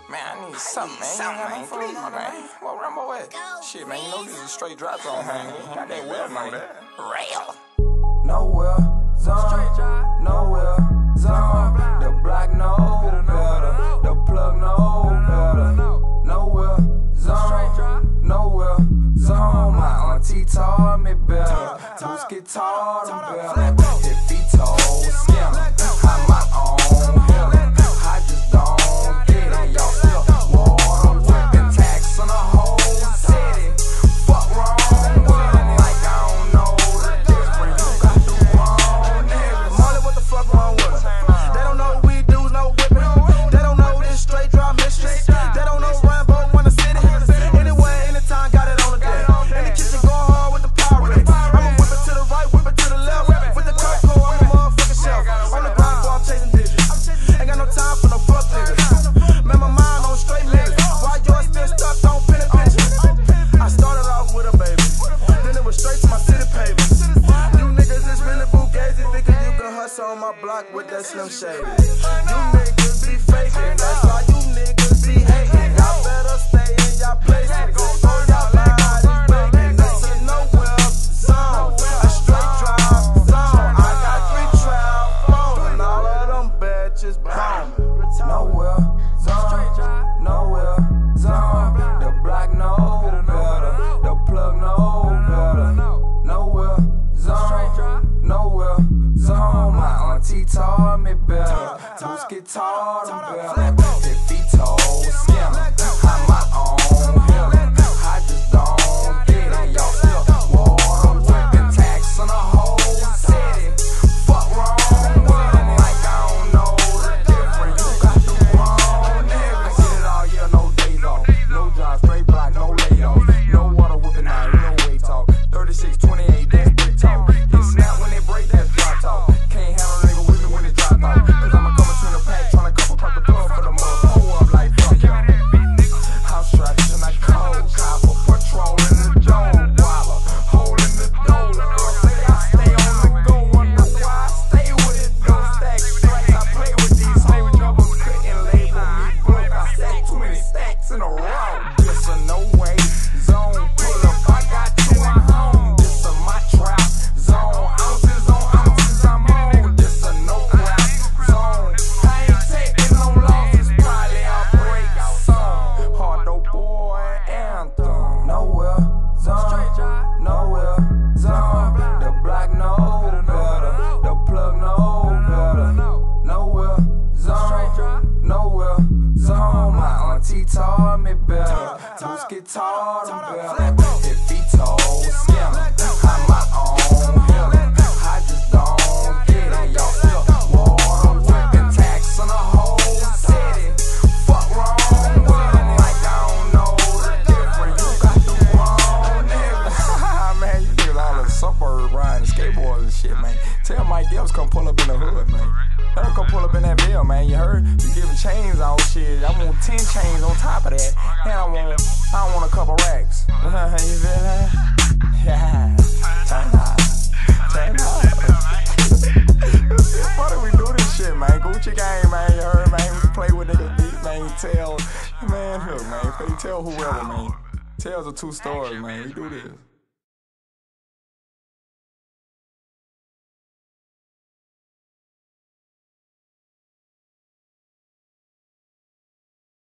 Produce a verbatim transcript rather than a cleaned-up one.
Man, I need something, man. Something, man. Please, man. man. What Rambo at? Shit, man, you know this is a straight drop zone, man. You got that well, man. Rail. Nowhere zone, nowhere zone. The block know better, the plug know better. Nowhere zone, nowhere zone. My auntie taught me better. Who's guitar better? If he told scammer, I'm my own healer. I just don't get it. Y'all still water whipping tax on the whole city. Fuck wrong with them like I don't know the difference. You got the wrong niggas. Molly, what the fuck wrong with us? They don't know we dudes, no whipping. They don't know this straight drop mistress. They don't know Rambo when the city. Anywhere, anytime, got it on the deck. In the kitchen, going hard with the Pyrex. I'ma whip it to the right, whip it to the left. With the Cutco, I'm a motherfucking chef. On the ground, boy, I'm chasing digits. Ain't got no time for no fuck niggas. Man, my mind on straight niggas. Why yours still stuck on pen and pictures? I started off with a baby, then it was straight to my city pavement. You niggas is really fugazi, thinking you can hustle on my block with that Slim Shady. You niggas be faking, that's why you niggas be hating. Y'all better stay in y'all places before y'all learn how these breaking. This is nowhere zone, a straight drive zone. I got three trap phones and all of them bitches bombing. Nowhere zone, nowhere zone. The block know better, the plug know better. Nowhere zone, nowhere zone. My auntie taught me better. Who's guitar better? If he told scammer, I'm my own healer. I just don't get it. Y'all still water whipping tax on the whole city. Fuck wrong with them like I don't know the difference. You got the wrong niggas. I get it all year, no days off. No job, straight block, no layoff. No water whipping now, you know weight talk. thirty-six, twenty-eight, that's brick talk. It snap when they break, that's drop talk. Can't handle a nigga with me when it drop off. Cause I'ma come between the pack, tryna couple crack the plug for the mother. Pull up like fuck y'all. House traps and I cold. Copper patrolling the dome. Waller, holding the door. Girl say I stay on the go. Wonder why I stay with it. Don't stack straight. I play with these hoes. Never couldn't label me broke. I stack too many stacks in a row. This a no way zone. Pull up, I got to my home. This a my trap zone. Ounces on ounces, I'm on. This a no crap zone. I ain't taking no losses. Probably a break song. Hard though boy anthem. Nowhere zone, nowhere zone. The block know better, the plug know better. Nowhere zone, nowhere zone. My auntie taught me better. Who's guitar better? If he told scammer, I'm my own healer. I just don't get it. Y'all still water whipping tax on the whole city. Fuck wrong with them like I don't know the difference. You got the wrong niggas. Man, you niggas all in the suburb riding skateboards and shit, man. Tell Mike Epps come pull up in the hood, man. Let him come pull up in that bill, man. You heard? You giving chains out, shit. I want ten chains on top of that. And I want, I want a couple racks. You feel that? Yeah. Turn up. Turn up. Why do we do this shit, man? Gucci gang, man. You heard, man? We play with niggas beat, man. Tell, man, look, man. Tell whoever, man. Tells are two stories, man. We do this.